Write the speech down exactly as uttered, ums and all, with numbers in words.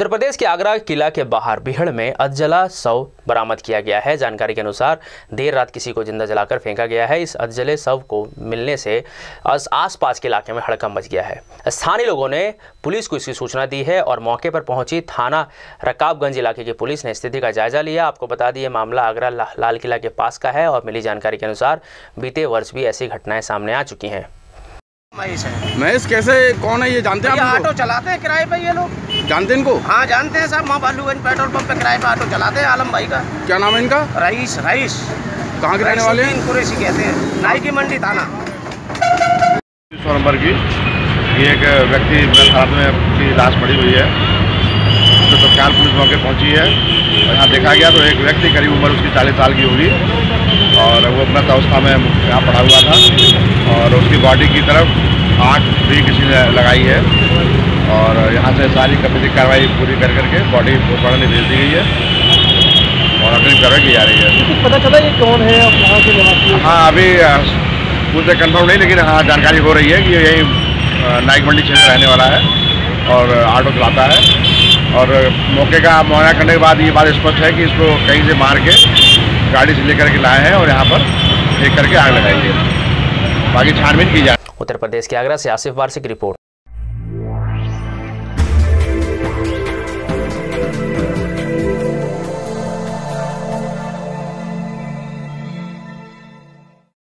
उत्तर प्रदेश के आगरा किला के बाहर बिहड़ में अधजला शव बरामद किया गया है। जानकारी के अनुसार देर रात किसी को जिंदा जलाकर फेंका गया है। इस अधजले शव को मिलने से आसपास के इलाके में हड़कंप मच गया है। स्थानीय लोगों ने पुलिस को इसकी सूचना दी है और मौके पर पहुंची थाना रकाबगंज इलाके की पुलिस ने स्थिति का जायजा लिया। आपको बता दिए मामला आगरा लाल किला के पास का है और मिली जानकारी के अनुसार बीते वर्ष भी ऐसी घटनाएं सामने आ चुकी हैं। महेश है। महेश कैसे कौन है ये जानते हैं आप? ऑटो चलाते हैं किराए पे ये लोग। जानते हैं इनको? हाँ जानते हैं साहब, माँ बालूगंज पेट्रोल पंप पे किराए पे ऑटो चलाते हैं। आलम भाई का क्या नाम है इनका? रईस। रईस कहाँ के रहने वाले हैं? कुरैशी कहते हैं, नाई की मंडी थाना। सौ नंबर की ये एक व्यक्ति हालत में की लाश पड़ी हुई है, तो तत्काल पुलिस मौके पहुंची है। यहाँ देखा गया तो एक व्यक्ति करीब उम्र उसकी चालीस साल की होगी और वो मृत अवस्था में यहाँ पड़ा हुआ था और उसकी बॉडी की तरफ आग भी किसी ने लगाई है और यहाँ से सारी कमिटी कार्रवाई पूरी कर करके बॉडी पोस्टमार्टम भेज दी गई है और अग्रिम कार्रवाई की जा रही है। पता चला ये कौन है और कहाँ के निवासी? हाँ, अभी मुझे कंफर्म नहीं, लेकिन हाँ जानकारी हो रही है कि यही नाइक मंडी क्षेत्र रहने वाला है और ऑटो चलाता है और मौके का मुआयना करने के बाद ये बात स्पष्ट है कि इसको कहीं से मार के गाड़ी से लेकर के लाए हैं और यहाँ पर एक करके आग लगाई है। बाकी छानबीन की जाए। उत्तर प्रदेश के आगरा से आसिफ वार्षिक रिपोर्ट।